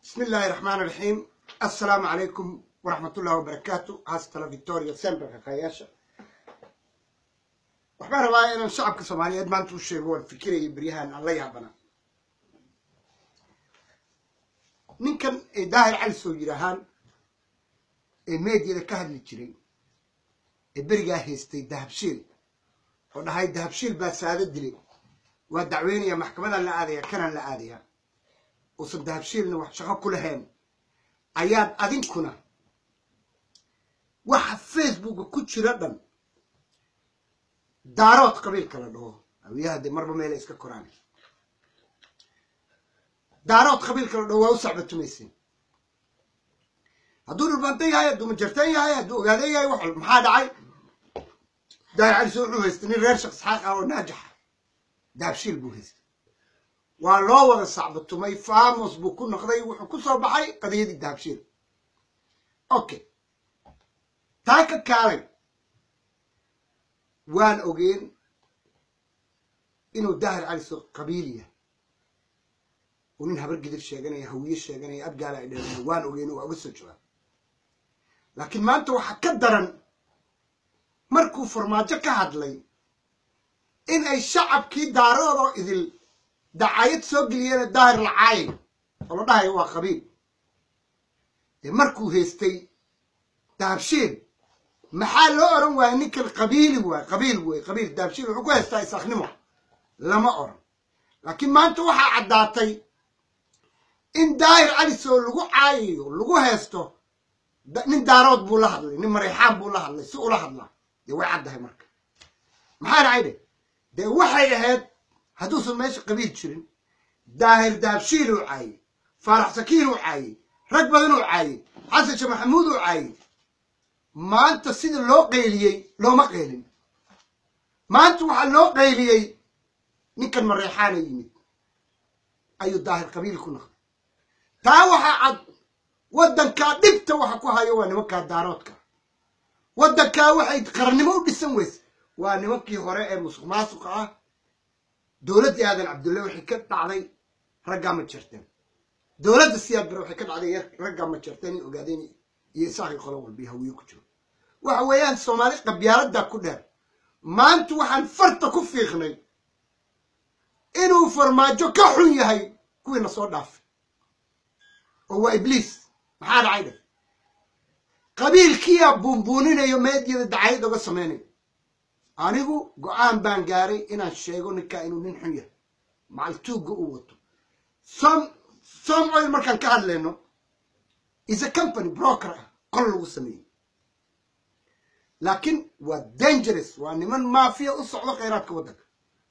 بسم الله الرحمن الرحيم. السلام عليكم ورحمة الله وبركاته. هاستلا فيكتوريا سيمبر خياشة. وحبا رواية إن الشعب كصوماليات ما انتو الشيغون فكري بريهان الله يعبنا نينكن داهر على سويرهان الميديا كهد لجري بريغا هيستي دهبشيل وده هاي دهبشيل بس هذا الدليل ودعويني يا محكمة لا آذية كان لا آذية وصد دهبشيلنا وحشقا كلهين أياد أذين كنا واحد فيسبوك كتشي ردن دارات قبيل كلا دو أويها دي مربا ميلا إسكا كوراني دارات قبيل كلا دو ووسع بالتميسين هدول البانتي هاي هدو مجرتين هاي هدو قادي هاي وحل محاد عاي داير علي سوء هستني غير شخص حاق أو ناجح دهبشيل بو هست والله ولا صعب التمي فاموس بكون نقضي وحكوسه بحي قضية الدهبشيل أوكي تايكا كاري وان أوجين إنه داهر على سوق قبيلية وننها برقدر شيغانية هوية شيغانية أبقى على إليه وان أوجين وأقصد شوان لكن ما أنتو حكدرا مركو فرماجة كهدلي إن أي شعب كي دارو إذل دعاية سوق لينا داهر العاين والله داهر هو قبيل مركو هيستي دهبشيل محل أورن وانك القبيل قبيل دهبشيل وحكو هيستي سخنمه لما أورن لكن ما أنتو وحا عداتي إن داهر علي سوق لغو عايو لغو هيستو نين دارود بو لهدلي نين مريحان بو لهدلي سوق لهدلا دي وي عدها مركا محال عيدي دي وحي أهد هدوس الماشي قبيل تشرين داهر دهبشيل وعاي فرح سكين وعاي رقبة وعاي حسن شي محمود وعاي ما أنت السيد لو قيليي لو ما قيلين ما أنت وحال لو قيليي نكن مريحان يميد أيو داهر قبيل كنا تا وحا عد ودن كا دبتا وحا كوها يواني وكا داراتك ودن كا وحا يتقرنمو بسنويس واني وكي هراء مسخ ماسوقا دولتي هذا عبد الله وحي كت علي رقا ما تشرتين دولة السياد برو وحي كت علي رقا ما تشرتين وقاعدين يساقي قلوب بيها ويكتشو وحويان الصومالي قبيارات دا كلها ما انتو وحان فرطة كفي خني إنو فرماجو كحن يهي كوين صور داف هو إبليس محاد عيدة قبيل كيا بونبونين يوميد يدعي دوغا سميني anigu go'aan baan gaaray inaan sheego ninka inuu nin xun yahay macaltuuga uu wato some oil markaan ka hadlayno is a company broker qol lagu sameeyey laakiin waa dangerous waa niman maafiya u socdo kheyraadka waddanka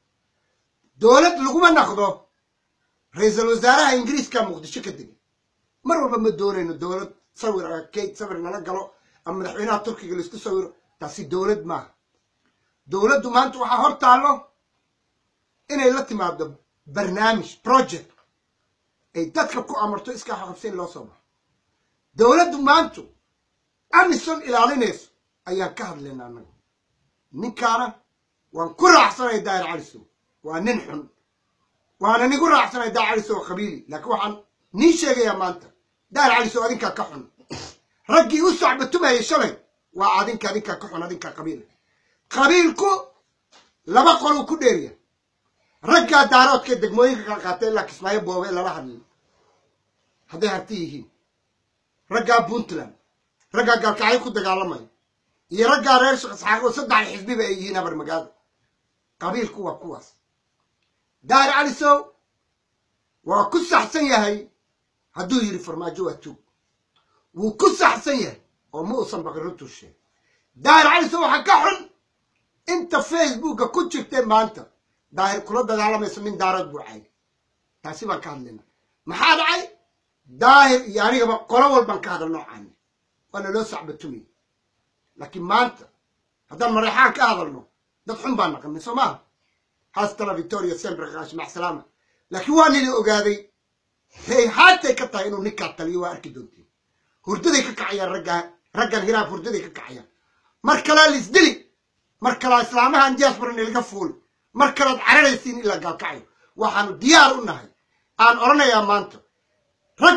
dowlad laguma naqdo ra-iisul wasaaraha ingiriiska muqdisho ka degay mar walba ma doonayno dowlad sawir keyd sawir nala galo ama madaxweynaha turkiga laisku sawiro taasi dowlad maaha dowladdu maanta waxaa hor taallo inay la timaado barnaamij project ay dadka ku amarto iska xaqabsiin loo soo baxo dowladdu maantu amison ilaalinayso ayaan ka hadlaynaa annaga ninkaana waan ku raacsanay daahir cali sow waa nin xun waana nigu raacsanay daahir cali sow qabiili laakiin waxaan nii sheegayaa maanta daahir cali sow adinkaa ka xun raggii u socbatumayay shalay waa adinkaa ka xun adinkaa qabiili qabiilku laba qoluu ku dheeriya raggaa daaroodka degmooyinka kala qaatay ilaa kismaayo boobe lala hadlin hadday harti yihiin raggaa puntland raggaa gaalkacyo ku dagaalamaya iyo raggaa reer sheekh isxaaq oo saddex xisbiba ay yihiin habar magaalo qabiilku waa kuwaas daahir cali sow waa ku saxsan yahay hadduu yidhi farmaajo waa tuug wuu ku saxsan yahay oo ma uusan baqiruntuu sheegay daahir cali sow waxaa ka xun inta facebooka ku jirtay maanta daahir kula dagaalamayso nin daarad buu caayay taasi baan ka hadlayna maxaa dhacay daahir iyo anigaba qolo walbaan ka hadal noocaani waana loo sacbatumiyey laakiin maanta haddaan mareexaan ka hadalno dad xun baan naqanay soo maaha haastala victoria sempre qaash mac salaama laakiin waa nila ogaaday hey haatay ka tahay inuu ninkaa taliyo waa arki doontiin hurdaday ka kacayaan raggan hiraab hurdaday ka kacayaan mar kalaa lisdili mar kala islaamahan diaspora laga fuul mar kala cararaysiin ila gaalkacayo waxaanu diyaar u nahay aan oranayaa maanta rag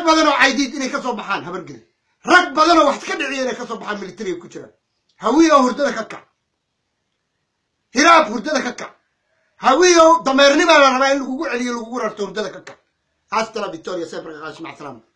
بدن وعيديد إني كسب بحان هبرجل رك بدن وواحد كده إني كسب بحان ملتري كتير هوية وهردة ككع هراب هردة ككع هوية ضميرني ما أنا رأي الوجوع اللي الوجوع هردة ككع. هستلا فيكتوريا سيبرك مع السلامة.